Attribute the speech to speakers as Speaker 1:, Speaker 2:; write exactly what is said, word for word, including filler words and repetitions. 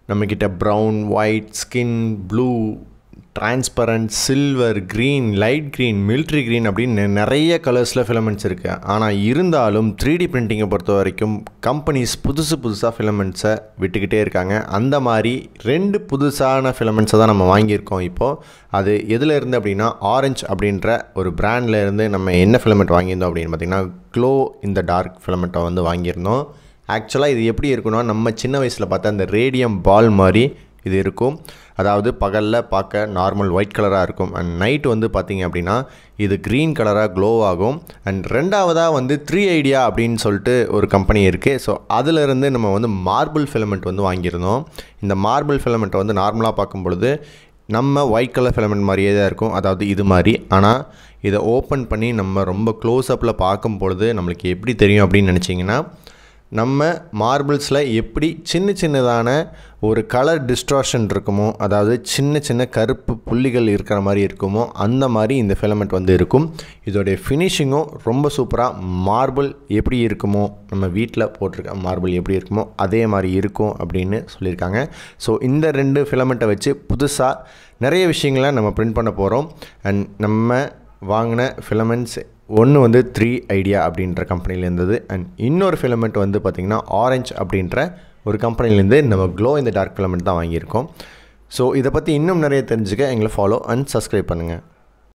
Speaker 1: நம்மக்கிட்ட brown, white, skin, blue, transparent, silver, green, light green, military green அப்படின்னு நிறைய கலர்ஸில் ஃபிலமெண்ட்ஸ் இருக்குது. ஆனால் இருந்தாலும் த்ரீ டி பிரிண்டிங்கை பொறுத்த வரைக்கும் கம்பெனிஸ் புதுசு புதுசாக ஃபிலமெண்ட்ஸை விட்டுக்கிட்டே இருக்காங்க. அந்த மாதிரி ரெண்டு புதுசான ஃபிலமெண்ட்ஸை தான் நம்ம வாங்கியிருக்கோம். இப்போது அது எதில் இருந்து அப்படின்னா ஆரஞ்ச் அப்படின்ற ஒரு பிராண்டில் இருந்து நம்ம என்ன ஃபிலமெண்ட் வாங்கியிருந்தோம் அப்படின்னு பார்த்திங்கன்னா க்ளோ இந்த டார்க் ஃபிலமெண்ட்டை வந்து வாங்கியிருந்தோம். ஆக்சுவலாக இது எப்படி இருக்குன்னா நம்ம சின்ன வயசில் பார்த்தா அந்த ரேடியம் பால் மாதிரி இது இருக்கும். அதாவது பகலில் பார்க்க நார்மல் ஒயிட் கலராக இருக்கும் அண்ட் நைட் வந்து பார்த்திங்க அப்படின்னா இது க்ரீன் கலராக க்ளோ ஆகும். அண்ட் ரெண்டாவதாக வந்து த்ரீ ஐடியா அப்படின்னு சொல்லிட்டு ஒரு கம்பெனி இருக்குது. ஸோ அதிலிருந்து நம்ம வந்து மார்பிள் ஃபிலமெண்ட் வந்து வாங்கியிருந்தோம். இந்த மார்பிள் ஃபிலமெண்ட்டை வந்து நார்மலாக பார்க்கும் பொழுது நம்ம ஒயிட் கலர் ஃபிலமெண்ட் மாதிரியே தான் இருக்கும், அதாவது இது மாதிரி. ஆனால் இதை ஓப்பன் பண்ணி நம்ம ரொம்ப க்ளோஸ்அப்பில் பார்க்கும் பொழுது நம்மளுக்கு எப்படி தெரியும் அப்படின்னு நினச்சிங்கன்னா நம்ம மார்பிள்ஸில் எப்படி சின்ன சின்னதான ஒரு கலர் டிஸ்ட்ராக்ஷன் இருக்குமோ, அதாவது சின்ன சின்ன கருப்பு புள்ளிகள் இருக்கிற மாதிரி இருக்குமோ அந்த மாதிரி இந்த ஃபிலமெண்ட் வந்து இருக்கும். இதோடைய ஃபினிஷிங்கும் ரொம்ப சூப்பராக மார்பிள் எப்படி இருக்குமோ நம்ம வீட்டில் போட்டிருக்க மார்பிள் எப்படி இருக்குமோ அதே மாதிரி இருக்கும் அப்படின்னு சொல்லியிருக்காங்க. ஸோ இந்த ரெண்டு ஃபிலமெண்ட்டை வச்சு புதுசாக நிறைய விஷயங்களை நம்ம பிரிண்ட் பண்ண போகிறோம். அண்ட் நம்ம வாங்கின ஃபிலமெண்ட்ஸ் ஒன்று வந்து த்ரீ ஐடியா அப்படின்ற கம்பெனியில் இருந்தது. அண்ட் இன்னொரு ஃபிலமெண்ட் வந்து பார்த்திங்கன்னா ஆரஞ்ச் அப்படின்ற ஒரு கம்பெனிலேருந்து நம்ம க்ளோ இந்த டார்க் ஃபிலமெண்ட் தான் வாங்கியிருக்கோம். ஸோ இதை பற்றி இன்னும் நிறைய தெரிஞ்சுக்க எங்களை ஃபாலோ அண்ட் சப்ஸ்கிரைப் பண்ணுங்கள்.